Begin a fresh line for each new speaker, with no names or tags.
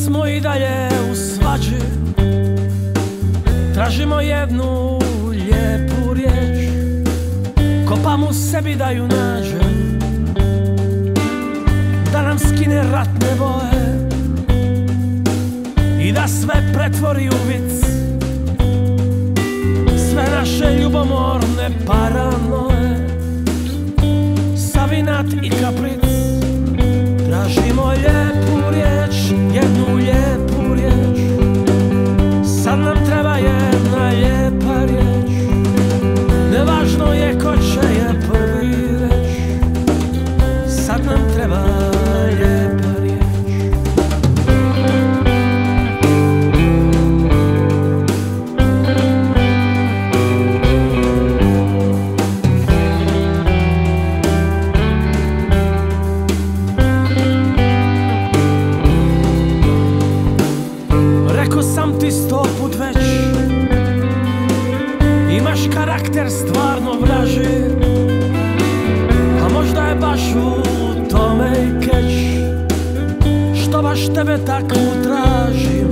smo i dalje u svađi, tražimo jednu lijepu riječ, kopam u sebi da ju nađem, da nam skine ratne boje i da sve pretvori u vic, sve naše ljubomorne paranoje, savinat i kapric. Tražimo lijepu riječ, jednu lijepu riječ, sad nam treba jedna lijepa riječ, nevažno je ko će je prvi reć, sad nam treba lijepa riječ. Rekao sam ti 100 put već, imaš karakter stvarno vraži, a možda je baš u tome i keč, što baš tebe takvu traži.